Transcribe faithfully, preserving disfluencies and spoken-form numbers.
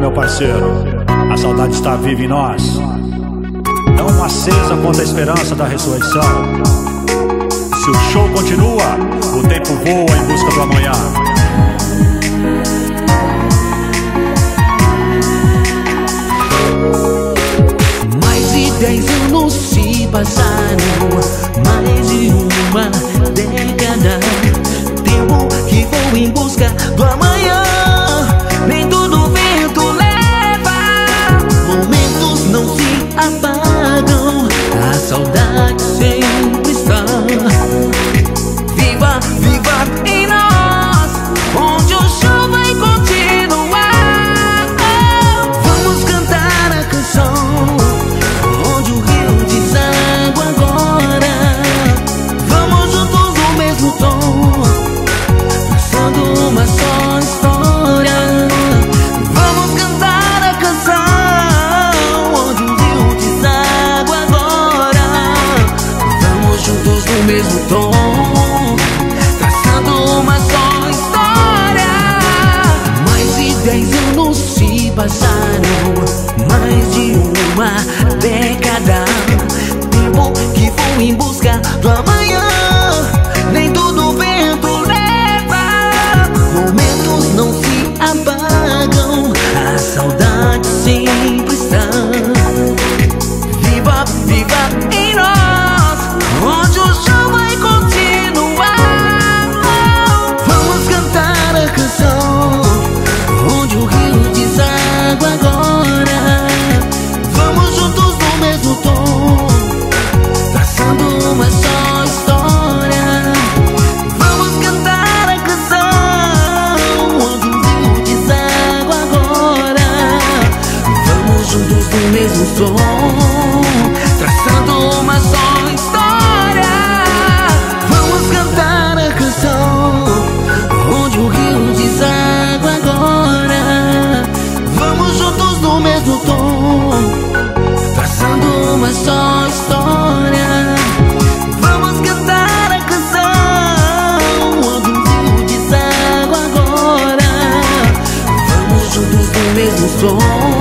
meu parceiro, a saudade está viva em nós, tão acesa quanto a esperança da ressurreição. Se o show continua, o tempo voa em busca do amanhã. Mais de dez anos se passaram, mais de uma década. Tempo que vou em busca do amanhã. Nem tudo vento leva, momentos não se apagam, a saudade sempre está viva, viva em nós, onde o show vai continuar. Vamos cantar a canção onde o rio deságua agora. Vamos juntos no mesmo tom, traçando uma só história. Vamos cantar a canção onde o rio deságua agora. Vamos juntos no mesmo tom, traçando uma só história. Mais de dez anos se passaram, mais de uma década. Tempo que vou em busca do amanhã. Nem tudo vento leva, momentos não se apagam, a saudade sempre está viva, viva em nós, onde o show vai continuar. Vamos cantar a canção onde o rio deságua agora. Vamos juntos no mesmo tom, traçando uma só história. Vamos cantar a canção onde o rio deságua agora. Vamos juntos no mesmo som, traçando uma só história. Vamos cantar a canção onde o rio deságua agora. Vamos juntos no mesmo tom, traçando uma só história. Vamos cantar a canção onde o rio deságua agora. Vamos juntos no mesmo som,